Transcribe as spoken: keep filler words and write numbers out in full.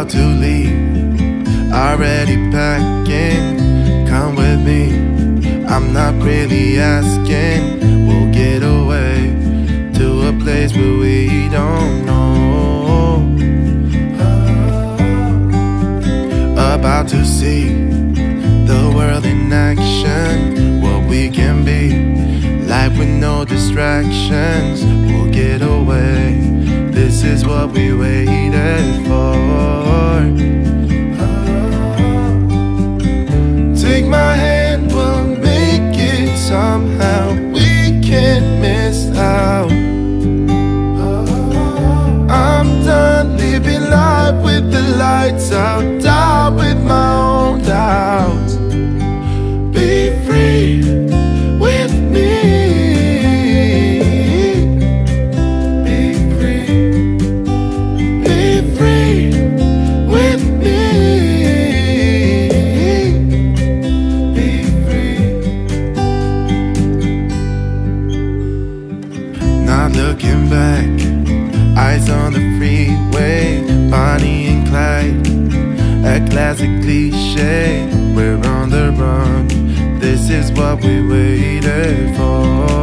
about to leave, already packing. Come with me, I'm not really asking. We'll get away to a place where we don't know. About to see the world in action, what we can be. Life with no distractions, we'll get away. This is what we waited for. Take my hand, we'll make it somehow. We can't miss out. I'm done living life with the lights out, die with my own doubts. Be free with me. Be free. Be free with me. Be free. Not looking back, eyes on the freeway, Bonnie and Clyde, a classic cliche. We're on the run, this is what we waited for.